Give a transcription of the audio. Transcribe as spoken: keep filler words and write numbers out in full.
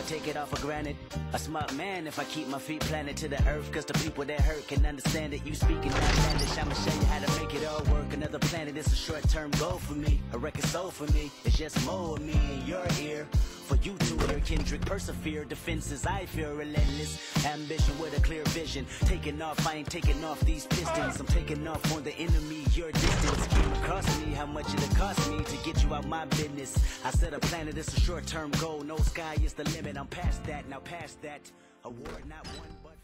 take it all for granted. A smart man if I keep my feet planted to the earth, cause the people that hurt can understand it. You speaking outlandish, I'ma show you how to make it all work. Another planet, it's a short-term goal for me. A record soul for me, it's just more of me in your ear. For you to hear Kendrick persevere, defenses I feel relentless. Ambition with a clear vision, taking off, I ain't taking off these pistons. I'm taking off on the enemy, your distance. Came across me, how much it'll cost me to get you out my business. I set a planet, it's a short-term goal. No sky is the limit, I'm past that, now past that. Award not one but